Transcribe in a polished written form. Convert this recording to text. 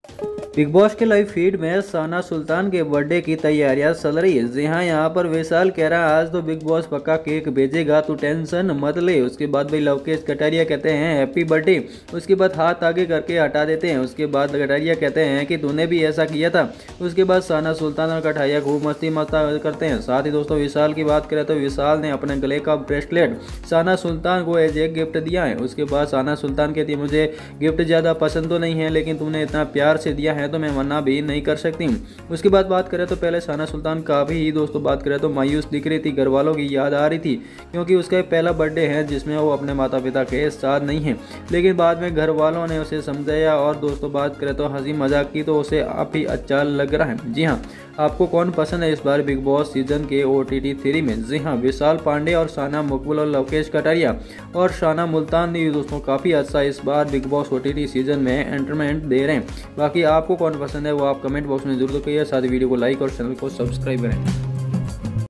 Big boss के live feed में साना सुल्तान के बर्थडे की तैयारियां चल रही है। जी हाँ, यहाँ पर विशाल कह रहा है आज तो बिग बॉस पक्का केक भेजेगा, तू टेंशन मत ले। उसके बाद भाई लवकेश कटारिया कहते हैं हैप्पी बर्थडे। उसके बाद हाथ आगे करके हटा देते हैं। उसके बाद कटारिया कहते हैं कि तूने भी ऐसा किया था। उसके बाद साना सुल्तान और कटारिया खूब मस्ती मस्ता करते हैं। साथ ही दोस्तों विशाल की बात करें तो विशाल ने अपने गले का ब्रेसलेट साना सुल्तान को एज एक गिफ्ट दिया है। उसके बाद साना सुल्तान कहती है मुझे गिफ्ट ज़्यादा पसंद तो नहीं है, लेकिन तुमने इतना प्यार से दिया है तो मैं मना भी नहीं कर सकती। उसके बाद बात करें तो पहले साना सुल्तान काफ़ी ही दोस्तों बात करें तो मायूस दिख रही थी, घर वालों की याद आ रही थी, क्योंकि उसका पहला बर्थडे है जिसमें वो अपने माता पिता के साथ नहीं है। लेकिन बाद में घर वालों ने उसे समझाया और दोस्तों बात करें तो हंसी मजाक की तो उसे आप ही अच्छा लग रहा है। जी हाँ, आपको कौन पसंद है इस बार बिग बॉस सीजन के OTT 3 में? जी हाँ, विशाल पांडे और साना मुकबुल और लवकेश कटारिया और शाना मुल्तान ने दोस्तों काफ़ी अच्छा इस बार बिग बॉस OTT सीजन में एंटरटेनमेंट दे रहे हैं। बाकी आपको कौन पसंद है वो आप कमेंट बॉक्स में जरूर करिए। साथ ही वीडियो को लाइक और चैनल को सब्सक्राइब करें।